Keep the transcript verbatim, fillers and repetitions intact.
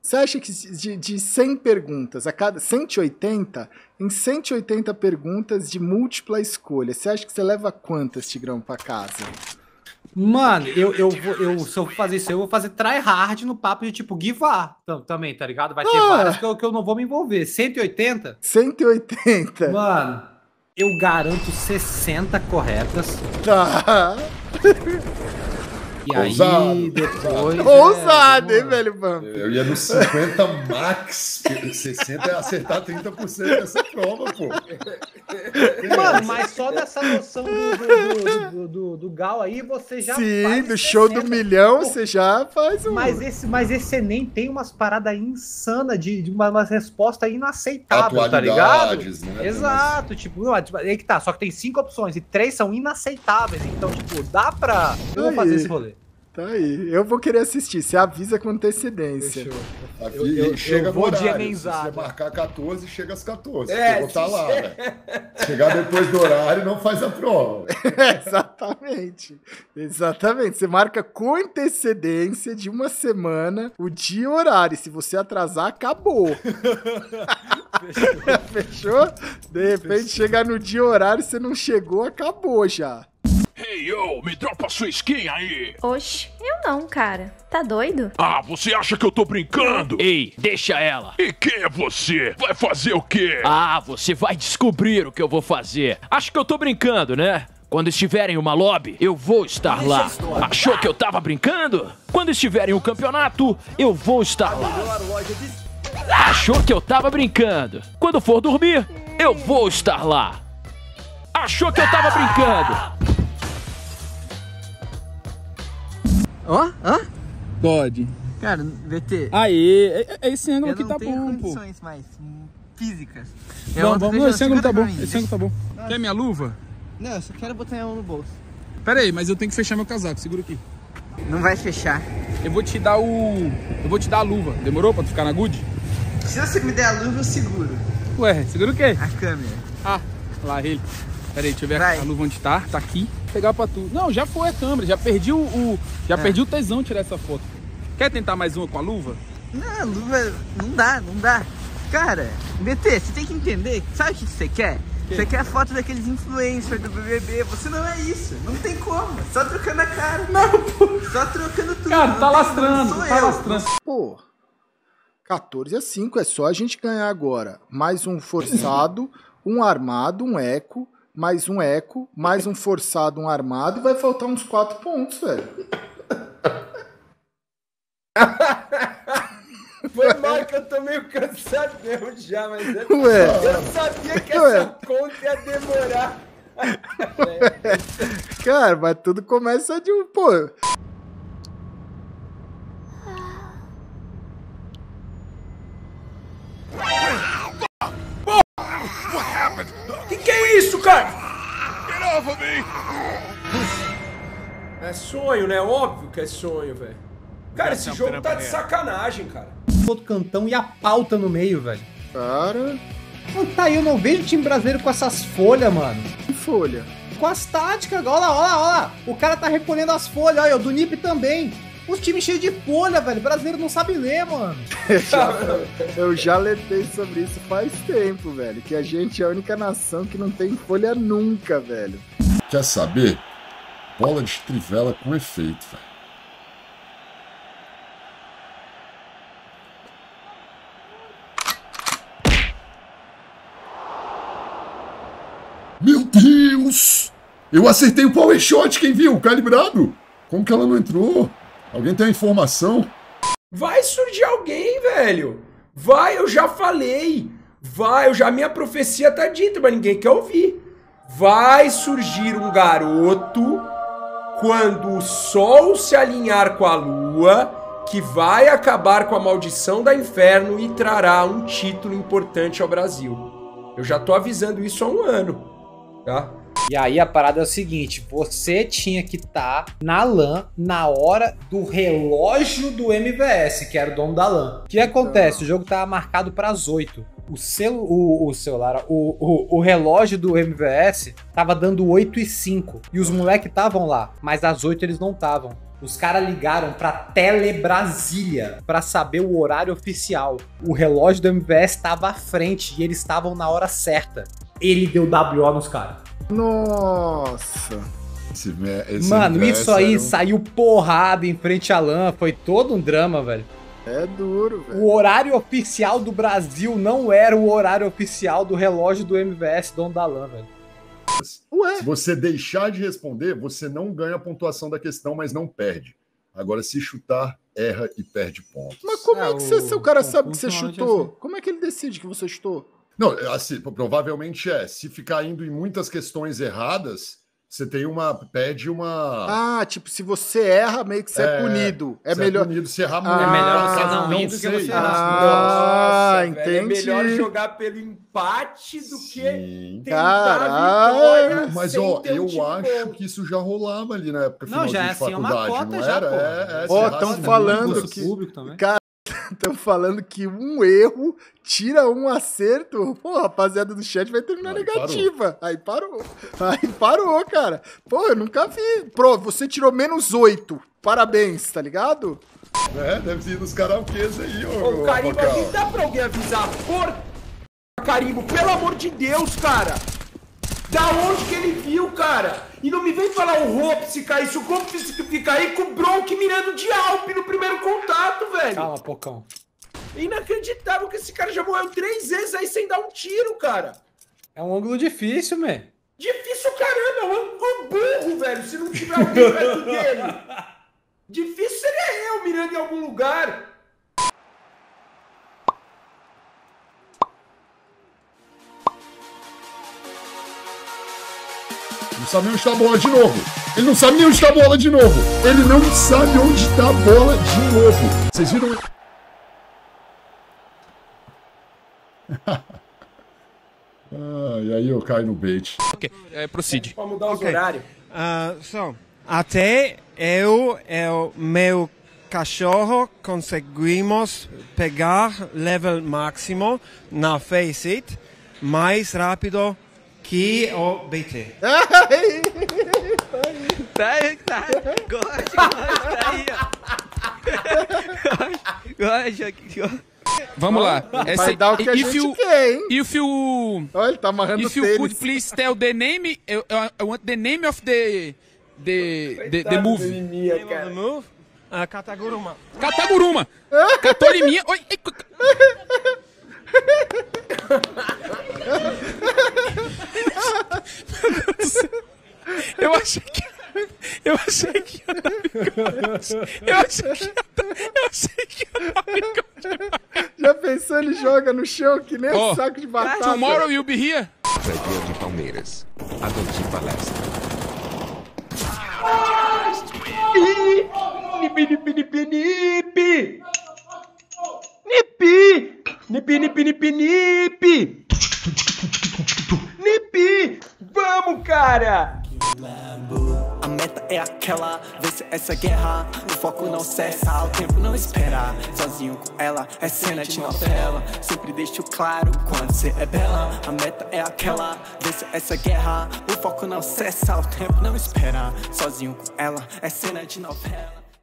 Você acha que de, de cem perguntas, a cada cento e oitenta, em cento e oitenta perguntas de múltipla escolha, você acha que você leva quantas, Tigrão, pra casa? Mano, eu, eu, vou, eu, se eu for fazer isso, eu vou fazer try hard no papo de tipo give up também, tá ligado? Vai ter ah. várias que eu, que eu não vou me envolver. cento e oitenta? cento e oitenta. Mano, eu garanto sessenta corretas. Tá. E ousado, aí, depois... Ousado, é, hein, velho, Bump? Eu ia no cinquenta max, sessenta é acertar trinta por cento dessa prova, pô. Mano, mas só dessa noção do, do, do, do, do, do Gal aí, você já Sim, faz do show do milhão, você já faz um... Mas esse, mas esse Enem tem umas paradas insanas, de, de uma, umas respostas inaceitáveis, tá ligado? Né? Exato, mas... tipo, não, aí que tá, só que tem cinco opções e três são inaceitáveis, então, tipo, dá pra... Eu vou fazer esse rolê. Tá aí, eu vou querer assistir, você avisa com antecedência. Fechou. Eu, eu, chega eu vou no de horário. emenzada. Se você marcar quatorze, chega às quatorze. É, eu vou estar lá, velho. Chegar depois do horário, não faz a prova. Exatamente. Exatamente. Você marca com antecedência de uma semana o dia e o horário. Se você atrasar, acabou. Fechou? Fechou? De repente, Fechou. Chegar no dia e horário, você não chegou, acabou já. Hey, yo, me dropa sua skin aí. Oxe, eu não, cara. Tá doido? Ah, você acha que eu tô brincando? Ei, deixa ela. E quem é você? Vai fazer o quê? Ah, você vai descobrir o que eu vou fazer. Acho que eu tô brincando, né? Quando estiverem em uma lobby, eu vou estar lá. Achou que eu tava brincando? Quando estiverem em um campeonato, eu vou estar lá. Achou que eu tava brincando? Quando for dormir, eu vou estar lá. Achou que eu tava brincando? Ó, ó. Pode. Cara, V T. Aí, é, é esse ângulo aqui tá bom, pô. Eu não tenho condições mais físicas. Vamos, vamos, esse ângulo tá bom, esse deixa... ângulo tá bom. Nossa. Quer minha luva? Não, eu só quero botar minha mão no bolso. Pera aí, mas eu tenho que fechar meu casaco, segura aqui. Não vai fechar. Eu vou te dar o... Eu vou te dar a luva, demorou pra tu ficar na good? Se você me der a luva, eu seguro. Ué, segura o quê? A câmera. Ah, lá ele. Pera aí, deixa eu ver vai. A luva onde tá, tá aqui. Vou pegar pra tu. Não, já foi a câmera, já perdi o... o já é. perdi o tesão de tirar essa foto. Quer tentar mais uma com a luva? Não, a luva não dá, não dá. Cara, B T, você tem que entender, sabe o que você quer? Que? Você quer a foto daqueles influencers do B B B, você não é isso, não tem como, só trocando a cara. Não, pô. Só trocando tudo. Cara, tá lastrando, tá lastrando. Pô, quatorze a cinco, é só a gente ganhar agora. Mais um forçado, um armado, um eco, mais um eco, mais um forçado, um armado, e vai faltar uns quatro pontos, velho. Foi mal que eu tô meio cansadão já, mas é... Ué. eu sabia que Ué. essa conta ia demorar. Cara, mas tudo começa de um... Pô... Que que é isso, cara? Get off of me! É sonho, né? Óbvio que é sonho, velho. Cara, esse jogo tá de sacanagem, cara. Outro cantão e a pauta no meio, velho. Cara... Mano, tá aí, eu não vejo time brasileiro com essas folhas, mano. Que folha? Com as táticas, olha lá, olha lá, olha lá. O cara tá recolhendo as folhas, olha, o do N I P também. Os times cheios de folha, velho. O brasileiro não sabe ler, mano. Eu já, eu já alertei sobre isso faz tempo, velho. Que a gente é a única nação que não tem folha nunca, velho. Quer saber? Bola de trivela com efeito, velho. Meu Deus! Eu acertei o power shot, quem viu? Calibrado? Como que ela não entrou? Alguém tem a informação? Vai surgir alguém, velho. Vai, eu já falei. Vai, eu já minha profecia tá dita, mas ninguém quer ouvir. Vai surgir um garoto quando o sol se alinhar com a lua, que vai acabar com a maldição da inferno e trará um título importante ao Brasil. Eu já tô avisando isso há um ano. Tá? E aí a parada é o seguinte, você tinha que estar tá na LAN na hora do relógio do M V S, que era o dono da LAN. O que acontece? O jogo tava marcado para as oito. O, celu o, o celular, o, o, o relógio do M V S tava dando oito e cinco. E os moleques estavam lá, mas às oito eles não estavam. Os caras ligaram pra Telebrasília pra saber o horário oficial. O relógio do M V S tava à frente e eles estavam na hora certa. Ele deu W O nos caras. Nossa. Esse, esse Mano, isso aí um... saiu porrada em frente à LAN. Foi todo um drama, velho. É duro, velho. O horário oficial do Brasil não era o horário oficial do relógio do M V S, dono da LAN, velho. Ué? Se você deixar de responder, você não ganha a pontuação da questão, mas não perde. Agora, se chutar, erra e perde pontos. Mas como é, É, que você, o- se o cara o sabe que você ponto não chutou? adianta. Como é que ele decide que você chutou? Não, assim, provavelmente é. Se ficar indo em muitas questões erradas, você tem uma. Pede uma. Ah, tipo, se você erra, meio que você é, É, punido. É você melhor. punido, se errar Ah, muito. é melhor caso você não não ir do que sei. você errar. Ah, Nossa, velho, é entendi. melhor jogar pelo empate do que Sim. tentar Caralho. a vitória. Mas, sem ó, ter um eu time acho bom. que isso já rolava ali na época Não, finalzinho já é de assim, é uma faculdade, cota não já, era? pô. É, é, Ó, se tão errasse falando muito, que- público também. Cara, estão falando que um erro tira um acerto. Pô, rapaziada do chat vai terminar Aí negativa. Aí parou. Aí parou, cara. Pô, eu nunca vi. Pro, você tirou menos oito. Parabéns, tá ligado? É, deve ser dos karaokês aí, ô. Ô, o carimbo Abacal. aqui dá pra alguém avisar. Por carimbo, pelo amor de Deus, cara. Da onde que ele viu, cara? E não me vem falar o Hope se cair. Se o Hope fica aí com o Bronk mirando de Alpe no primeiro contato, velho. Calma, Pocão. Inacreditável que esse cara já morreu três vezes aí sem dar um tiro, cara. É um ângulo difícil, man. Difícil caramba, é um ângulo burro, velho, se não tiver alguém perto dele. Difícil seria eu mirando em algum lugar. Não sabe onde está a bola de novo. Ele não sabe nem onde está a bola de novo. Ele não sabe onde está a bola de novo. Vocês viram? ah, e aí eu caio no bait. Ok, é, proceed. Pra mudar os Ok. horários. Uh, so, até eu e o meu cachorro conseguimos pegar level máximo na Faceit mais rápido que o B T. Tá aí, tá. Gosto, gosto, tá aí, ó. Gosto, gosto. Vamos lá. Vai dar o que a if gente you, quer, hein? If you, Olha, ele tá amarrando if you tênis. could please tell the name, I, I want the name of the the the, the Coitado do movie. Liminha, Name of cara. the move? Uh, Kataguruma. Kataguruma. Catoliminha. Oi. ai, cu- Eu achei que eu achei que ia dar bigode. Eu achei que ia dar, eu achei que ia dar bigode. Já pensou, ele joga no chão que nem Oh, um saco de batata. Tomorrow you'll be here. Prefeito de Palmeiras, Adolfo Palestra. Nipi, nipi, nipi, nipi. Nipi. Nipi, nipi, nipi, nipi. Nipi. Vamos, cara. A meta é aquela, vencer essa guerra. O foco não cessa, o tempo não espera. Sozinho com ela, é cena de novela. Sempre deixo claro quando cê é bela. A meta é aquela, vencer essa guerra. O foco não cessa, o tempo não espera. Sozinho com ela, é cena de novela.